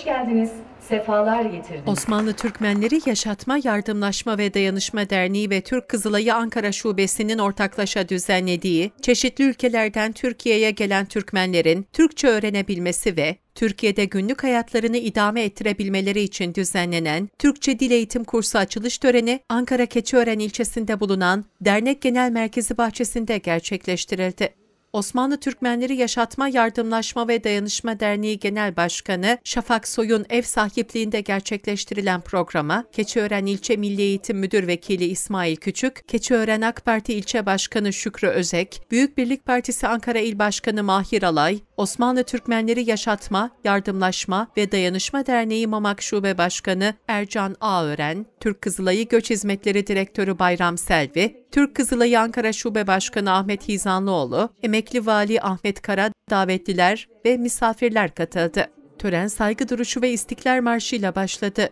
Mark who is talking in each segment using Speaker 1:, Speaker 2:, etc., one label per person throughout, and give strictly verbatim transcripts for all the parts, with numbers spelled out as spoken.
Speaker 1: hoş geldiniz, sefalar getirdiniz.
Speaker 2: Osmanlı Türkmenleri Yaşatma, Yardımlaşma ve Dayanışma Derneği ve Türk Kızılayı Ankara Şubesi'nin ortaklaşa düzenlediği, çeşitli ülkelerden Türkiye'ye gelen Türkmenlerin Türkçe öğrenebilmesi ve Türkiye'de günlük hayatlarını idame ettirebilmeleri için düzenlenen Türkçe Dil Eğitim Kursu açılış töreni Ankara Keçiören ilçesinde bulunan Dernek Genel Merkezi bahçesinde gerçekleştirildi. Osmanlı Türkmenleri Yaşatma, Yardımlaşma ve Dayanışma Derneği Genel Başkanı Şafak Soy'un ev sahipliğinde gerçekleştirilen programa Keçiören İlçe Milli Eğitim Müdür Vekili İsmail Küçük, Keçiören AK Parti İlçe Başkanı Şükrü Özek, Büyük Birlik Partisi Ankara İl Başkanı Mahir Alay, Osmanlı Türkmenleri Yaşatma, Yardımlaşma ve Dayanışma Derneği Mamak Şube Başkanı Ercan Ağören, Türk Kızılayı Göç Hizmetleri Direktörü Bayram Selvi, Türk Kızılayı Ankara Şube Başkanı Ahmet Hizanlıoğlu, Emekli Vali Ahmet Kara, davetliler ve misafirler katıldı. Tören saygı duruşu ve İstiklal Marşı ile başladı.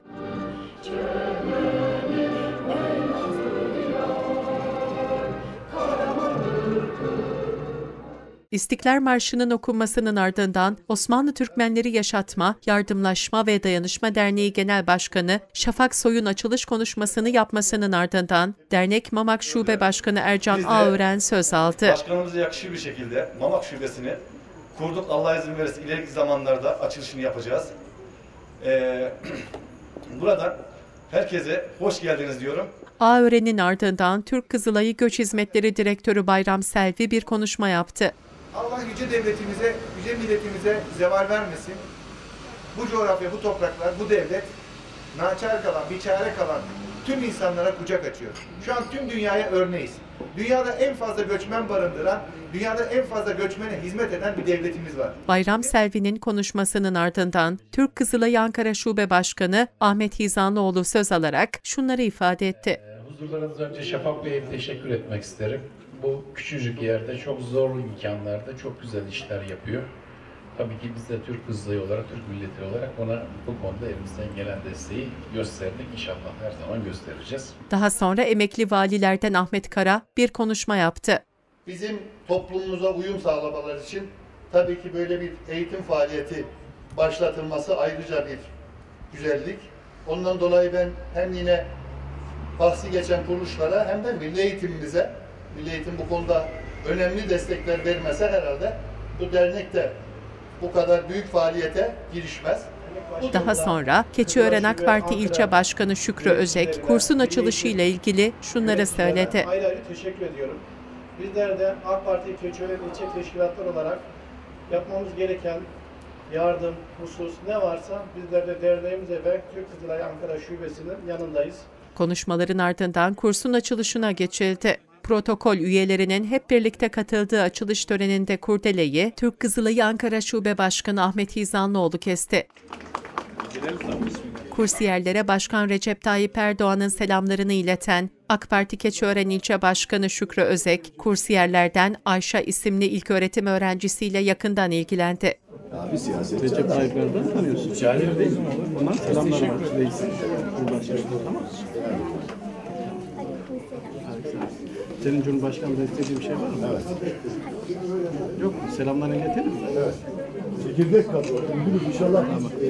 Speaker 2: İstiklal Marşı'nın okunmasının ardından Osmanlı Türkmenleri Yaşatma, Yardımlaşma ve Dayanışma Derneği Genel Başkanı Şafak Soy'un açılış konuşmasını yapmasının ardından Dernek Mamak Şube Başkanı Ercan Ağören söz aldı.
Speaker 3: Başkanımıza yakışır bir şekilde Mamak Şubesi'ni kurduk. Allah izin verirse ileriki zamanlarda açılışını yapacağız. Ee, buradan herkese hoş geldiniz diyorum.
Speaker 2: Ağören'in ardından Türk Kızılayı Göç Hizmetleri Direktörü Bayram Selvi bir konuşma yaptı.
Speaker 4: Allah yüce devletimize, yüce milletimize zeval vermesin. Bu coğrafya, bu topraklar, bu devlet naçar kalan, biçare kalan tüm insanlara kucak açıyor. Şu an tüm dünyaya örneğiz. Dünyada en fazla göçmen barındıran, dünyada en fazla göçmene hizmet eden bir devletimiz var.
Speaker 2: Bayram Selvi'nin konuşmasının ardından Türk Kızılayı Ankara Şube Başkanı Ahmet Hizanlıoğlu söz alarak şunları ifade etti.
Speaker 5: E, huzurlarınızda önce Şafak Bey'e teşekkür etmek isterim. Bu küçücük yerde, çok zor imkanlarda çok güzel işler yapıyor. Tabii ki biz de Türk Kızılayı olarak, Türk milleti olarak ona bu konuda elimizden gelen desteği gösterdik. İnşallah her zaman göstereceğiz.
Speaker 2: Daha sonra emekli valilerden Ahmet Kara bir konuşma yaptı.
Speaker 6: Bizim toplumumuza uyum sağlamaları için tabii ki böyle bir eğitim faaliyeti başlatılması ayrıca bir güzellik. Ondan dolayı ben hem yine bahsi geçen kuruluşlara hem de milli eğitimimize, milli eğitim bu konuda önemli destekler vermese herhalde bu dernek de bu kadar büyük faaliyete girişmez.
Speaker 2: Daha sonra Keçiören AK Parti İlçe Başkanı Şükrü Özek, kursun açılışı ile ilgili şunları söyledi.
Speaker 7: Ayrı ayrı teşekkür ediyorum. Bizler de AK Parti Keçiören İlçe Teşkilatları olarak yapmamız gereken yardım, husus ne varsa bizler de derneğimize ve Türk Kızılayı Ankara Şubesi'nin yanındayız.
Speaker 2: Konuşmaların ardından kursun açılışına geçildi. Protokol üyelerinin hep birlikte katıldığı açılış töreninde kurdeleyi Türk Kızılayı Ankara Şube Başkanı Ahmet Hizanlıoğlu kesti. Kursiyerlere Başkan Recep Tayyip Erdoğan'ın selamlarını ileten AK Parti Keçiören İlçe Başkanı Şükrü Özek, kursiyerlerden Ayşe isimli ilköğretim öğrencisiyle yakından ilgilendi.
Speaker 8: Abi siyaset Recep Tayyip Erdoğan'ı tanıyorsun. Cahil değil mi? Bunlar selamlar var. Tamam. Senin Cumhurbaşkanı'nda istediğin bir şey var mı? Evet. Yok mu? Selamlarını getirir mi? Evet.
Speaker 9: Çekirdek kadro. İnşallah.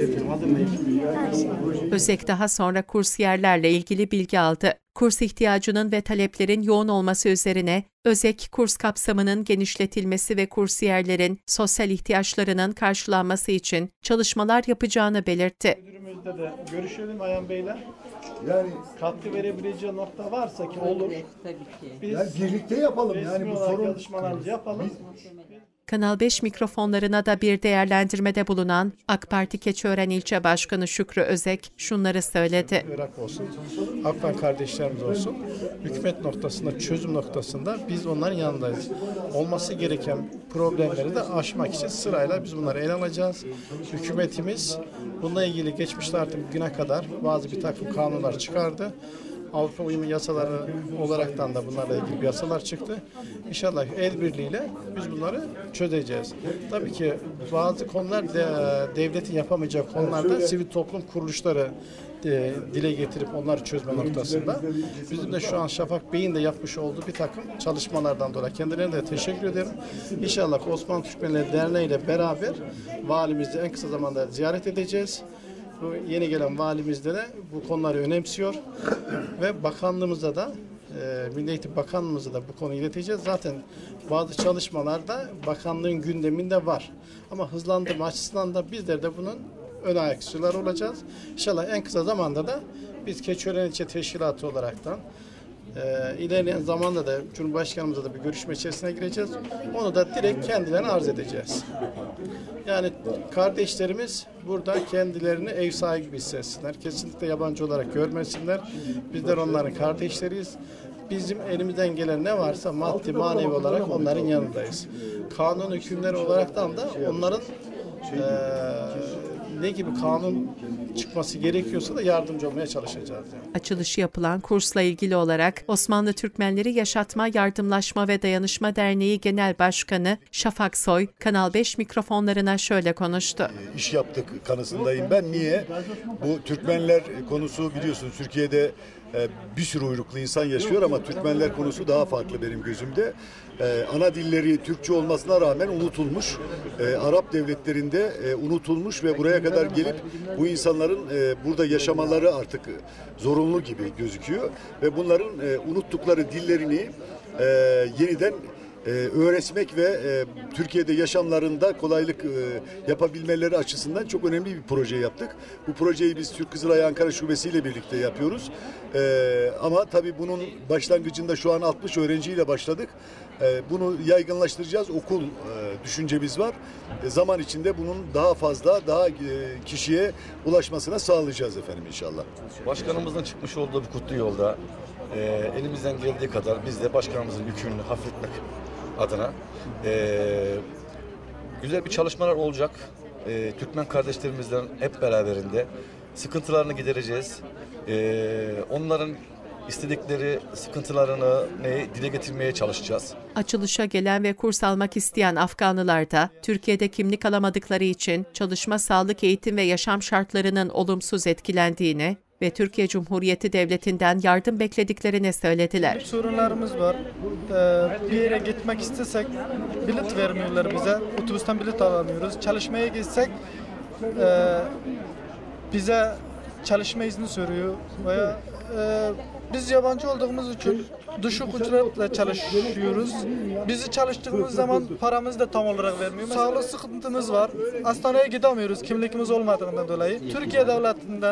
Speaker 2: Özek daha sonra kursiyerlerle ilgili bilgi aldı. Kurs ihtiyacının ve taleplerin yoğun olması üzerine Özek, kurs kapsamının genişletilmesi ve kursiyerlerin sosyal ihtiyaçlarının karşılanması için çalışmalar yapacağını belirtti.
Speaker 7: Müdürümüzle de görüşelim Ayhan Bey'le.
Speaker 9: Yani
Speaker 7: katkı verebileceği nokta varsa ki olur. Biz
Speaker 9: yani birlikte yapalım yani bu sorun
Speaker 7: çalışmalarımızı yapalım.
Speaker 2: Kanal beş mikrofonlarına da bir değerlendirmede bulunan AK Parti Keçiören İlçe Başkanı Şükrü Özek şunları söyledi.
Speaker 10: Irak olsun, Afgan kardeşlerimiz olsun, hükümet noktasında, çözüm noktasında biz onların yanındayız. Olması gereken problemleri de aşmak için sırayla biz bunları ele alacağız. Hükümetimiz bununla ilgili geçmişte artık bugüne kadar bazı bir takım kanunlar çıkardı. Avrupa uyumu yasaları olaraktan da bunlarla ilgili yasalar çıktı. İnşallah el birliğiyle biz bunları çözeceğiz. Tabii ki bazı konular de, devletin yapamayacağı konularda sivil toplum kuruluşları de, dile getirip onları çözme noktasında. Bizim de şu an Şafak Bey'in de yapmış olduğu bir takım çalışmalardan dolayı kendilerine de teşekkür ederim. İnşallah Osmanlı Türkmenleri Derneği ile beraber valimizi en kısa zamanda ziyaret edeceğiz. Bu yeni gelen valimizde de bu konuları önemsiyor ve bakanlığımıza da e, Milli Eğitim Bakanlığımıza da bu konuyu ileteceğiz. Zaten bazı çalışmalarda bakanlığın gündeminde var. Ama hızlandırma açısından da bizler de bunun ön ayakçıları olacağız. İnşallah en kısa zamanda da biz Keçiören İlçe Teşkilatı olaraktan e, ilerleyen zamanda da Cumhurbaşkanımızla da bir görüşme içerisine gireceğiz. Onu da direkt kendilerine arz edeceğiz. Yani kardeşlerimiz burada kendilerini ev sahibi gibi hissetsinler. Kesinlikle yabancı olarak görmesinler. Bizler onların kardeşleriyiz. Bizim elimizden gelen ne varsa maddi manevi olarak onların yanındayız. Kanun hükümleri olaraktan da onların e, ne gibi kanun çıkması gerekiyorsa da yardımcı olmaya çalışacağız. Yani.
Speaker 2: Açılışı yapılan kursla ilgili olarak Osmanlı Türkmenleri Yaşatma, Yardımlaşma ve Dayanışma Derneği Genel Başkanı Şafak Soy, Kanal beş mikrofonlarına şöyle konuştu.
Speaker 9: İş yaptık kanısındayım. Ben niye? Bu Türkmenler konusu biliyorsunuz Türkiye'de bir sürü uyruklu insan yaşıyor ama Türkmenler konusu daha farklı benim gözümde. Ee, ana dilleri Türkçe olmasına rağmen unutulmuş. Ee, Arap devletlerinde e, unutulmuş ve buraya kadar gelip bu insanların e, burada yaşamaları artık zorunlu gibi gözüküyor. Ve bunların e, unuttukları dillerini e, yeniden Ee, öğretmek ve e, Türkiye'de yaşamlarında kolaylık e, yapabilmeleri açısından çok önemli bir proje yaptık. Bu projeyi biz Türk Kızılayı Ankara Şubesi ile birlikte yapıyoruz. E, ama tabii bunun başlangıcında şu an altmış öğrenciyle başladık. E, bunu yaygınlaştıracağız. Okul e, düşüncemiz var. E, zaman içinde bunun daha fazla, daha e, kişiye ulaşmasına sağlayacağız efendim inşallah.
Speaker 11: Başkanımızın çıkmış olduğu bu kutlu yolda e, elimizden geldiği kadar biz de başkanımızın yükünü hafifletmek adına e, güzel bir çalışmalar olacak. E, Türkmen kardeşlerimizden hep beraberinde sıkıntılarını gidereceğiz. E, onların istedikleri sıkıntılarını ne, dile getirmeye çalışacağız.
Speaker 2: Açılışa gelen ve kurs almak isteyen Afganlılar da Türkiye'de kimlik alamadıkları için çalışma, sağlık, eğitim ve yaşam şartlarının olumsuz etkilendiğini ve Türkiye Cumhuriyeti Devleti'nden yardım beklediklerini söylediler.
Speaker 12: Sorunlarımız var. Ee, bir yere gitmek istesek bilet vermiyorlar bize. Otobüsten bilet alamıyoruz. Çalışmaya gitsek e, bize çalışma izni soruyor. Veya, e, biz yabancı olduğumuz için düşük ücretle çalışıyoruz. Bizi çalıştığımız zaman paramızı da tam olarak vermiyor. Sağlık sıkıntımız var. Hastaneye gidemiyoruz kimlikimiz olmadığından dolayı. Türkiye devletinden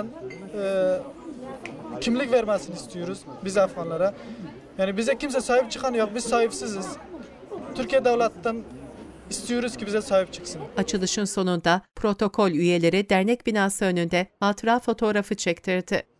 Speaker 12: e, kimlik vermesini istiyoruz biz Afganlara. Yani bize kimse sahip çıkan yok. Biz sahipsiziz. Türkiye devletinden İstiyoruz ki bize sahip çıksın.
Speaker 2: Açılışın sonunda protokol üyeleri dernek binası önünde hatıra fotoğrafı çektirdi.